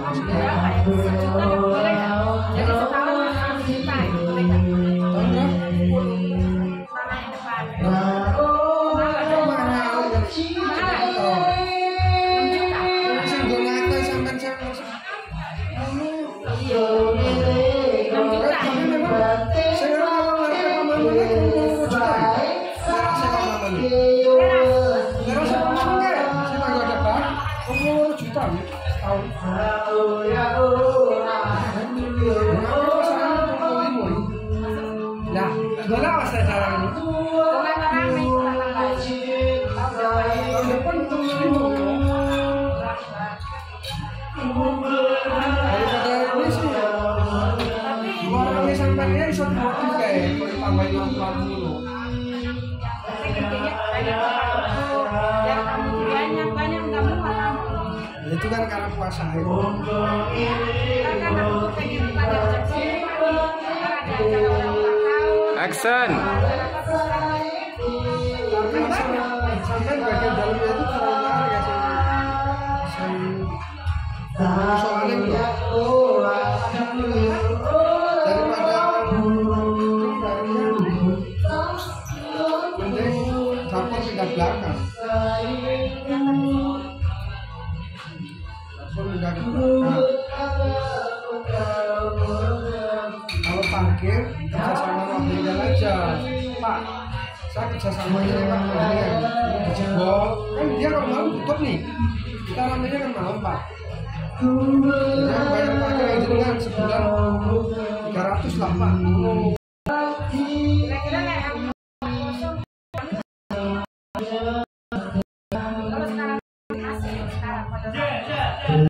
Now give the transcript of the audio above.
kamu berapa ya? 1 juta kan boleh ya? Jadi setahun 1 juta itu boleh nggak? Tanah yang depan. Mahal dong. Mahal. 6 juta. Sing nggo ngate sampean sampean. 6 juta. Tapi memang sing ora ngerti pamane juta. Saya pamane. Terus sampe sing nggo dapat 10 juta tahun. Nah, gimana mas cara ini? Kemarin rame Tahun depan untuk 1000. Daripada ini sih, warnanya sampai bisa dibuat kayak tambahin 60. biar kamu banyak nggak muat. Itu kan karena puasa itu. Karena aku pengen pada jadi ada acara ulang tahun. Action. Tapi sampai bagian dalamnya itu terlalu mahal ya sih. Soalnya daripada mending dapur pindah belakang. Kalau parkir kerjasama mobilnya aja, Pak. Saya kerjasama ini Pak mobilnya dijebol, kan dia kalau malam tutup nih. Kita ramenya kan malam Pak. Jadi bayar parkir yang jenengan sebulan 300 lah Pak.